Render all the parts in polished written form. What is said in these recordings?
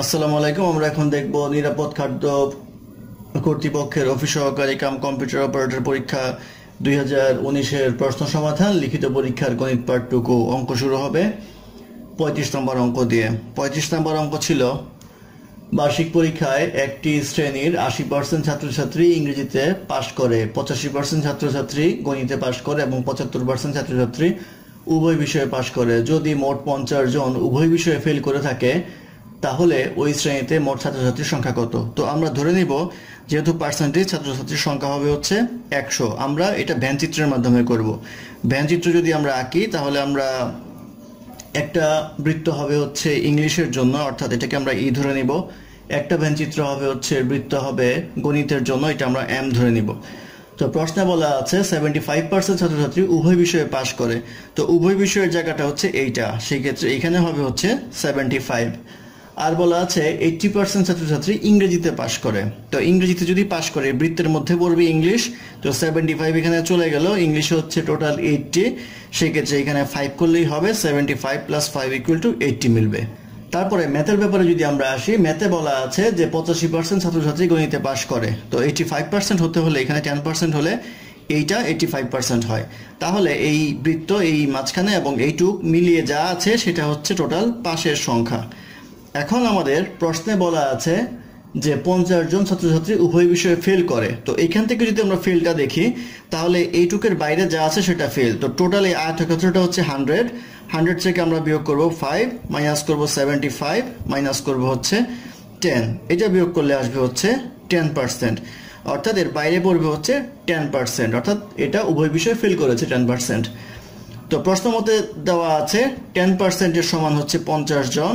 আসসালামু আলাইকুম। আমরা এখন দেখব নিরাপদ খাদ্য কর্তৃপক্ষের অফিস সহকারী কাম কম্পিউটার অপারেটর পরীক্ষা 2019-এর প্রশ্ন সমাধান। লিখিত পরীক্ষার গণিত পার্ট 2 অঙ্ক শুরু হবে 35 নম্বর অঙ্ক দিয়ে। 35 নম্বর অঙ্ক ছিল, বার্ষিক পরীক্ষায় একটি শ্রেণীর 80% ছাত্রছাত্রী ইংরেজিতে পাশ করে, 85% ছাত্রছাত্রী গণিতে পাশ করে এবং 75% ছাত্রছাত্রী উভয় বিষয়ে পাশ করে। যদি মোট 50 জন উভয় বিষয়ে ফেল করে থাকে তাহলে ওই শ্রেণীতে মোট ছাত্রছাত্রীর সংখ্যা কত? তো আমরা ধরে নিব যেহেতু পার্সেন্টেজ ছাত্রছাত্রীর সংখ্যা হবে হচ্ছে 100, আমরা এটা ভ্যানচিত্রের মাধ্যমে করব। ভ্যানচিত্র যদি আমরা আঁকি তাহলে আমরা একটা বৃত্ত হবে হচ্ছে ইংলিশের জন্য, অর্থাৎ এটাকে আমরা ই ধরে নিব। একটা ভ্যানচিত্র হবে হচ্ছে বৃত্ত হবে গণিতের জন্য, এটা আমরা এম ধরে নিব। তো প্রশ্নে বলা আছে 75% ছাত্রছাত্রী উভয় বিষয়ে পাশ করে। তো উভয় বিষয়ের জায়গাটা হচ্ছে এইটা, সেই ক্ষেত্রে এখানে হবে হচ্ছে 75। আর বলা আছে 80% ছাত্রছাত্রী ইংরেজিতে পাশ করে। তো ইংরেজিতে যদি পাশ করে বৃত্তের মধ্যে পড়বে ইংলিশ, তো 75 এখানে চলে গেল, ইংলিশে হচ্ছে টোটাল 80, সেই ক্ষেত্রে এখানে 5 করলেই হবে 75 + 5 = 80 মিলবে। তারপরে ম্যাথের ব্যাপারে যদি আমরা আসি, ম্যাথে বলা আছে যে 85% ছাত্রছাত্রী গণিতে পাশ করে। তো 85% হতে হলে এখানে 10% হলে এইটা 85% হয়। তাহলে এই বৃত্ত এই মাঝখানে এবং এইটুক মিলিয়ে যা আছে সেটা হচ্ছে টোটাল পাশের সংখ্যা। এখন আমাদের প্রশ্নে বলা আছে যে 50 জন ছাত্রছাত্রী উভয় বিষয়ে ফেল করে। তো এইখান থেকে যদি আমরা ফেলটা দেখি তাহলে এইটুকের বাইরে যা আছে সেটা ফেল। তো টোটাল এই আয়তক্ষেত্রটা হচ্ছে 100 থেকে আমরা বিয়োগ করব 5, মাইনাস করব 75, মাইনাস করব হচ্ছে 10, এটা বিয়োগ করলে আসবে হচ্ছে 10%, অর্থাৎ এর বাইরে পড়বে হচ্ছে 10%, অর্থাৎ এটা উভয় বিষয়ে ফেল করেছে 10%। তো প্রশ্ন মতে দেওয়া আছে 10% এর সমান হচ্ছে 50 জন,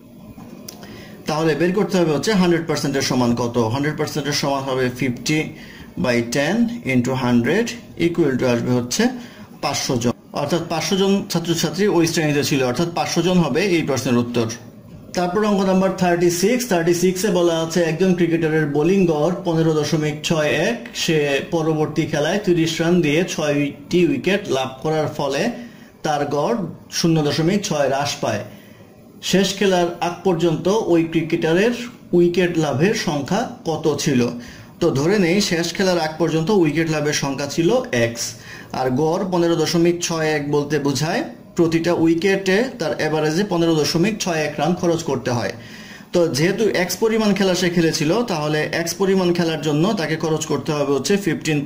তাহলে বের করতে হবে হচ্ছে 100% এর সমান কত। 100% এর সমান হবে 50/10 × 100 = আসবে হচ্ছে 500 জন, অর্থাৎ 500 জন ছাত্রছাত্রী ওই শ্রেণীতে ছিল, অর্থাৎ 500 জন হবে এই প্রশ্নের উত্তর। তারপর অঙ্ক নাম্বার 36 এ বলা আছে একজন ক্রিকেটারের বোলিং গড় 15.61, সে পরবর্তী খেলায় 30 রান দিয়ে 6টি উইকেট লাভ করার ফলে তার গড় 0.6 হ্রাস পায়। শেষ খেলার আগ পর্যন্ত ওই ক্রিকেটারের উইকেট লাভের সংখ্যা কত ছিল? তো ধরে নেই শেষ খেলার আগ পর্যন্ত উইকেট লাভের সংখ্যা ছিল x, আর গড় 15.61 বলতে বোঝায় প্রতিটা উইকেটে তার এভারেজে 15.61 রান খরচ করতে হয়। তো যেহেতু x পরিমাণ খেলা সে খেলেছিল, তাহলে x পরিমাণ খেলার জন্য তাকে খরচ করতে হবে হচ্ছে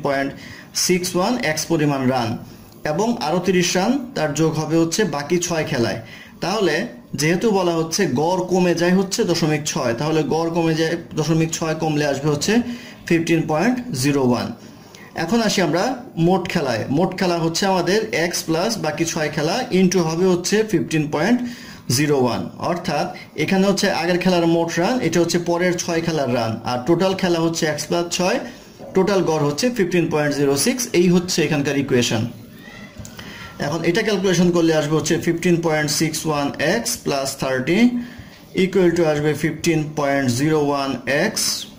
15.61 x পরিমাণ রান, এবং আরও 30 রান তার যোগ হবে হচ্ছে বাকি 6 খেলায়। তাহলে যেহেতু বলা হচ্ছে গড় কমে যায় হচ্ছে 0.6, তাহলে গড় কমে যায় 0.6, কমলে আসবে হচ্ছে 15.01। এখন আসি আমরা মোট খেলায়। মোট খেলা হচ্ছে আমাদের x প্লাস বাকি 6 খেলা ইন্টু হবে হচ্ছে 15.01, অর্থাৎ এখানে হচ্ছে আগের খেলার মোট রান, এটা হচ্ছে পরের 6 খেলার রান, আর টোটাল খেলা হচ্ছে x + 6, টোটাল গড় হচ্ছে 15.06। এই হচ্ছে এখানকার ইকুয়েশন। এখন এটা ক্যালকুলেশন করলে আসবে হচ্ছে 15.61x + 30 = আসবে 15.01x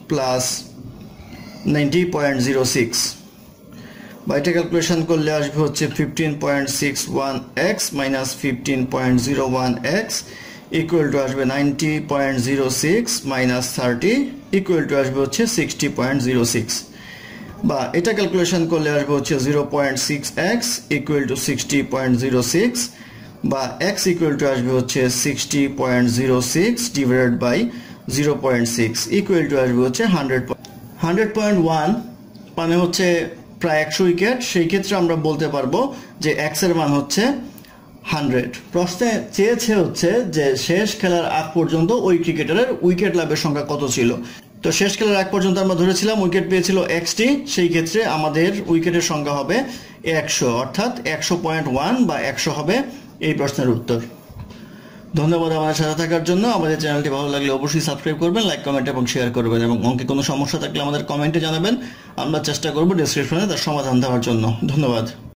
+ 90.06, বা এটা ক্যালকুলেশন করলে আসবে হচ্ছে 15.61x - 15.01x = আসবে 90.06 - 30 = আসবে হচ্ছে 60.06, বা এটা ক্যালকুলেশন করলে আসবে হচ্ছে 0.6x = 60.06, বা x আসবে হচ্ছে 60.06 / 0.6 আসবে হচ্ছে 100.1, মানে হচ্ছে প্রায় 100 উইকেট। সেই ক্ষেত্রে আমরা বলতে পারবো যে x এর মান হচ্ছে 100। প্রশ্নে চেয়েছে হচ্ছে যে শেষ খেলার আগ পর্যন্ত ওই ক্রিকেটারের উইকেট লাভের সংখ্যা কত ছিল। তো শেষ খেলার আগ পর্যন্ত আমরা ধরেছিলাম উইকেট পেয়েছিল xটি, সেই ক্ষেত্রে আমাদের উইকেটের সংখ্যা হবে 100, অর্থাৎ 100.1 বা 100 হবে এই প্রশ্নের উত্তর। ধন্যবাদ আমাদের সাথে থাকার জন্য। আমাদের চ্যানেলটি ভালো লাগলে অবশ্যই সাবস্ক্রাইব করবেন, লাইক, কমেন্ট এবং শেয়ার করবেন, এবং অঙ্কে কোনো সমস্যা থাকলে আমাদের কমেন্টে জানাবেন। আমরা চেষ্টা করব ডেসক্রিপশনে তার সমাধান দেওয়ার জন্য। ধন্যবাদ।